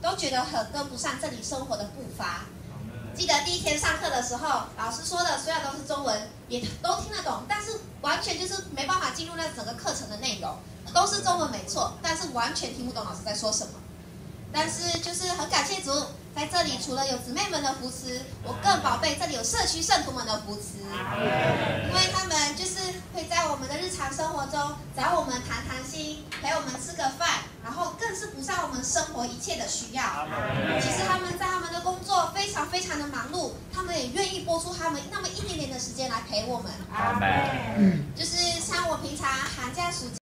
都觉得很跟不上这里生活的步伐。记得第一天上课的时候，老师说的虽然都是中文，也都听得懂，但是完全就是没办法进入那整个课程的内容，都是中文没错，但是完全听不懂老师在说什么。但是就是很感谢主，在这里除了有姊妹们的扶持，我更宝贝这里有社区圣徒们的扶持，因为他们就是会在我们的日常生活中找我们谈谈心，陪我们吃个饭，然后更是补上我们生活一切的需要。其实他们在他们的工作非常非常的忙碌，他们也愿意拨出他们那么一点点的时间来陪我们。就是像我平常寒假暑假